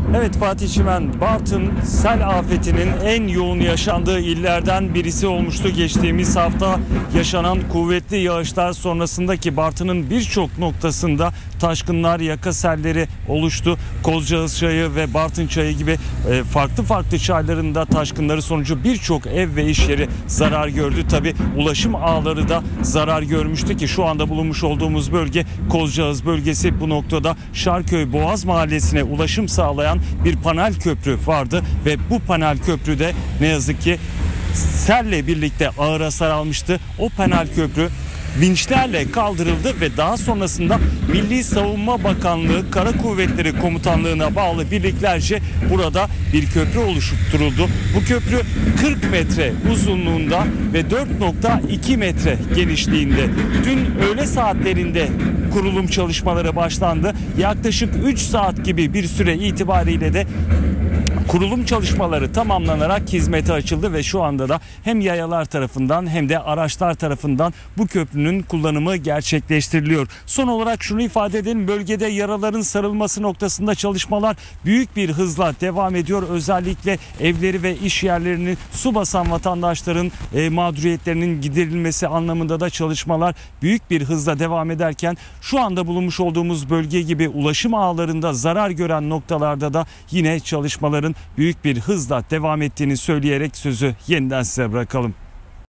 Evet Fatih Çimen, Bartın sel afetinin en yoğun yaşandığı illerden birisi olmuştu. Geçtiğimiz hafta yaşanan kuvvetli yağışlar sonrasındaki Bartın'ın birçok noktasında taşkınlar, yaka selleri oluştu. Kozcağız Çayı ve Bartın Çayı gibi farklı çaylarında taşkınları sonucu birçok ev ve iş yeri zarar gördü. Tabi ulaşım ağları da zarar görmüştü ki şu anda bulunmuş olduğumuz bölge Kozcağız bölgesi. Bu noktada Şarköy Boğaz Mahallesi'ne ulaşım sağlayan bir panel köprü vardı ve bu panel köprüde ne yazık ki selle birlikte ağır hasar almıştı. O panel köprü vinçlerle kaldırıldı ve daha sonrasında Milli Savunma Bakanlığı Kara Kuvvetleri Komutanlığı'na bağlı birliklerce burada bir köprü oluşturuldu. Bu köprü 40 metre uzunluğunda ve 4,2 metre genişliğinde. Dün öğle saatlerinde kurulum çalışmaları başlandı. Yaklaşık 3 saat gibi bir süre itibariyle de kurulum çalışmaları tamamlanarak hizmete açıldı ve şu anda da hem yayalar tarafından hem de araçlar tarafından bu köprünün kullanımı gerçekleştiriliyor. Son olarak şunu ifade edelim, bölgede yaraların sarılması noktasında çalışmalar büyük bir hızla devam ediyor. Özellikle evleri ve iş yerlerini su basan vatandaşların mağduriyetlerinin giderilmesi anlamında da çalışmalar büyük bir hızla devam ederken şu anda bulunmuş olduğumuz bölge gibi ulaşım ağlarında zarar gören noktalarda da yine çalışmaların büyük bir hızla devam ettiğini söyleyerek sözü yeniden size bırakalım.